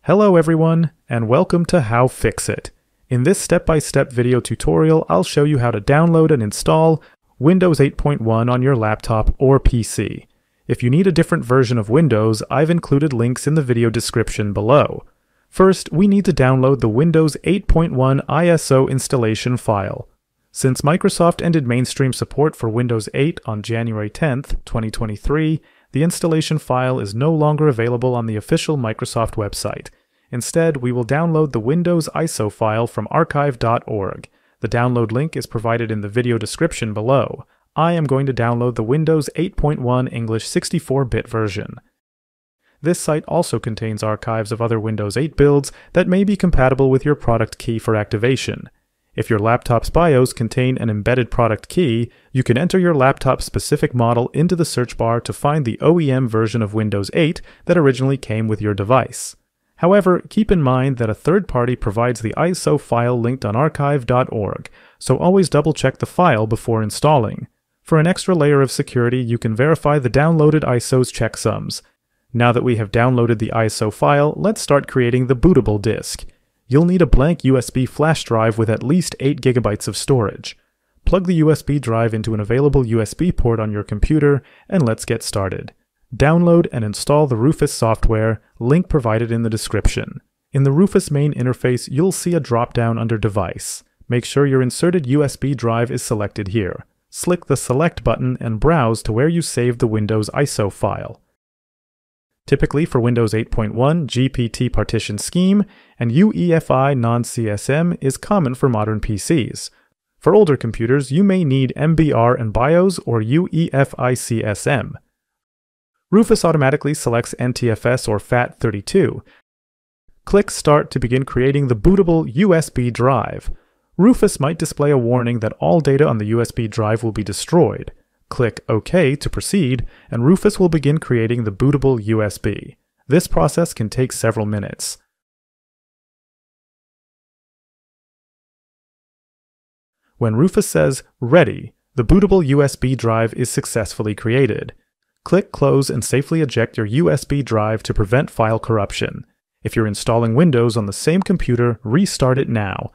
Hello everyone, and welcome to How-FixIT. In this step-by-step video tutorial, I'll show you how to download and install Windows 8.1 on your laptop or PC. If you need a different version of Windows, I've included links in the video description below. First, we need to download the Windows 8.1 ISO installation file. Since Microsoft ended mainstream support for Windows 8 on January 10th, 2023, the installation file is no longer available on the official Microsoft website. Instead, we will download the Windows ISO file from archive.org. The download link is provided in the video description below. I am going to download the Windows 8.1 English 64-bit version. This site also contains archives of other Windows 8 builds that may be compatible with your product key for activation. If your laptop's BIOS contain an embedded product key, you can enter your laptop's specific model into the search bar to find the OEM version of Windows 8 that originally came with your device. However, keep in mind that a third party provides the ISO file linked on archive.org, so always double-check the file before installing. For an extra layer of security, you can verify the downloaded ISO's checksums. Now that we have downloaded the ISO file, let's start creating the bootable disk. You'll need a blank USB flash drive with at least 8 GB of storage. Plug the USB drive into an available USB port on your computer, and let's get started. Download and install the Rufus software, link provided in the description. In the Rufus main interface, you'll see a drop-down under Device. Make sure your inserted USB drive is selected here. Click the Select button and browse to where you saved the Windows ISO file. Typically for Windows 8.1, GPT partition scheme and UEFI non-CSM is common for modern PCs. For older computers, you may need MBR and BIOS or UEFI CSM. Rufus automatically selects NTFS or FAT32. Click Start to begin creating the bootable USB drive. Rufus might display a warning that all data on the USB drive will be destroyed. Click OK to proceed, and Rufus will begin creating the bootable USB. This process can take several minutes. When Rufus says Ready, the bootable USB drive is successfully created. Click Close and safely eject your USB drive to prevent file corruption. If you're installing Windows on the same computer, restart it now.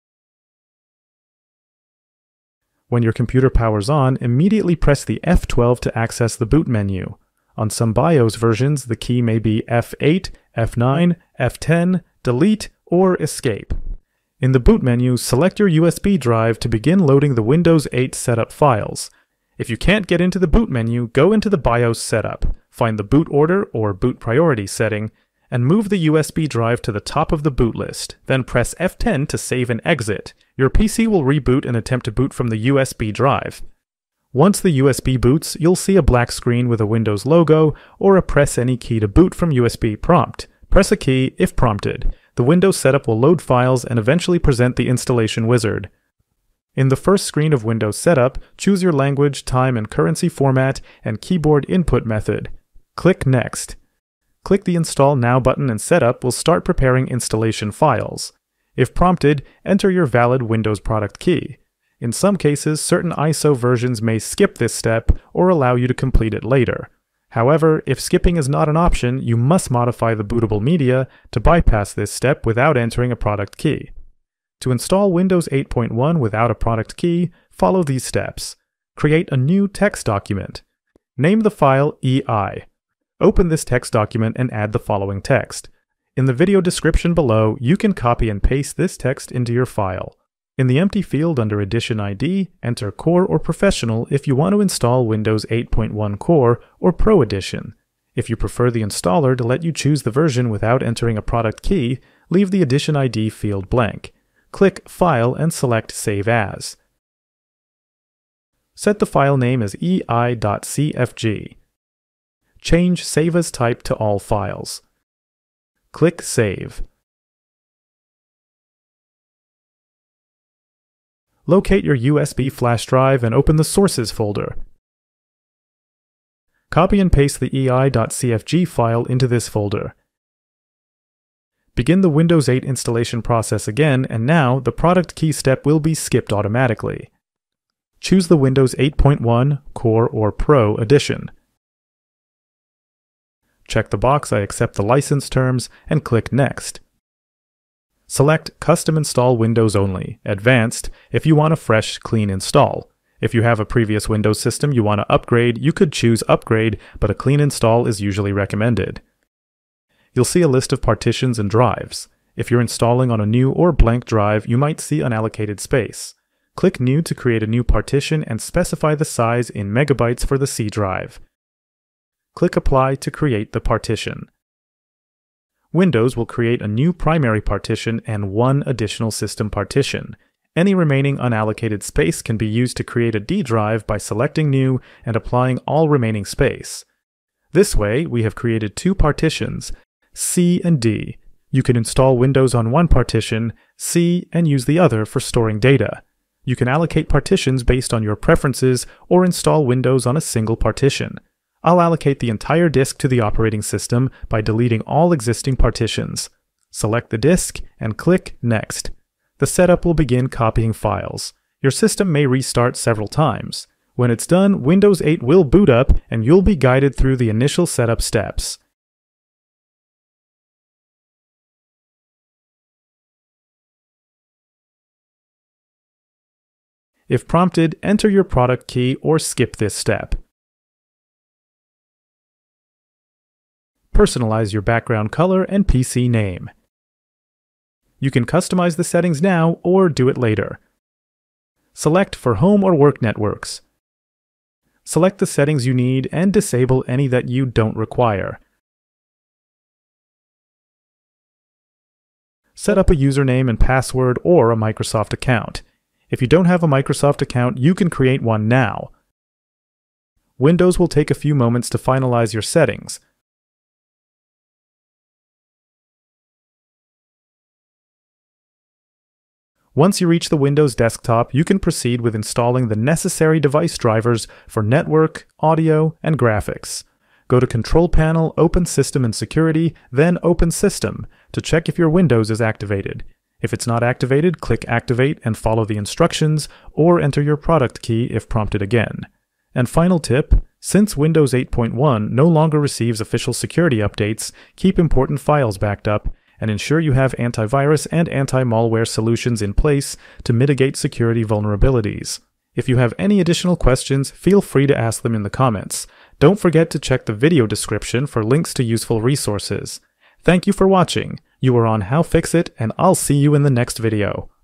When your computer powers on, immediately press the F12 to access the boot menu. On some BIOS versions, the key may be F8, F9, F10, Delete, or Escape. In the boot menu, select your USB drive to begin loading the Windows 8 setup files. If you can't get into the boot menu, go into the BIOS setup, find the boot order or boot priority setting, and move the USB drive to the top of the boot list. Then press F10 to save and exit. Your PC will reboot and attempt to boot from the USB drive. Once the USB boots, you'll see a black screen with a Windows logo or a press any key to boot from USB prompt. Press a key if prompted. The Windows setup will load files and eventually present the installation wizard. In the first screen of Windows Setup, choose your language, time and currency format, and keyboard input method. Click Next. Click the Install Now button and Setup will start preparing installation files. If prompted, enter your valid Windows product key. In some cases, certain ISO versions may skip this step or allow you to complete it later. However, if skipping is not an option, you must modify the bootable media to bypass this step without entering a product key. To install Windows 8.1 without a product key, follow these steps. Create a new text document. Name the file EI. Open this text document and add the following text. In the video description below, you can copy and paste this text into your file. In the empty field under Edition ID, enter Core or Professional if you want to install Windows 8.1 Core or Pro Edition. If you prefer the installer to let you choose the version without entering a product key, leave the Edition ID field blank. Click File and select Save As. Set the file name as ei.cfg. Change Save As Type to All Files. Click Save. Locate your USB flash drive and open the Sources folder. Copy and paste the ei.cfg file into this folder. Begin the Windows 8 installation process again, and now the product key step will be skipped automatically. Choose the Windows 8.1 Core or Pro edition. check the box I accept the license terms, and click Next. Select Custom Install Windows Only, Advanced, if you want a fresh, clean install. If you have a previous Windows system you want to upgrade, you could choose Upgrade, but a clean install is usually recommended. You'll see a list of partitions and drives. If you're installing on a new or blank drive, you might see unallocated space. Click New to create a new partition and specify the size in megabytes for the C drive. Click Apply to create the partition. Windows will create a new primary partition and one additional system partition. Any remaining unallocated space can be used to create a D drive by selecting New and applying all remaining space. This way, we have created two partitions, C and D. You can install Windows on one partition, C, and use the other for storing data. You can allocate partitions based on your preferences or install Windows on a single partition. I'll allocate the entire disk to the operating system by deleting all existing partitions. Select the disk and click Next. The setup will begin copying files. Your system may restart several times. When it's done, Windows 8 will boot up and you'll be guided through the initial setup steps. If prompted, enter your product key or skip this step. Personalize your background color and PC name. You can customize the settings now or do it later. Select for home or work networks. Select the settings you need and disable any that you don't require. Set up a username and password or a Microsoft account. If you don't have a Microsoft account, you can create one now. Windows will take a few moments to finalize your settings. Once you reach the Windows desktop, you can proceed with installing the necessary device drivers for network, audio, and graphics. Go to Control Panel, Open System and Security, then Open System to check if your Windows is activated. If it's not activated, click Activate and follow the instructions, or enter your product key if prompted again. And final tip, since Windows 8.1 no longer receives official security updates, keep important files backed up, and ensure you have antivirus and anti-malware solutions in place to mitigate security vulnerabilities. If you have any additional questions, feel free to ask them in the comments. Don't forget to check the video description for links to useful resources. Thank you for watching. You are on How-FixIT, and I'll see you in the next video.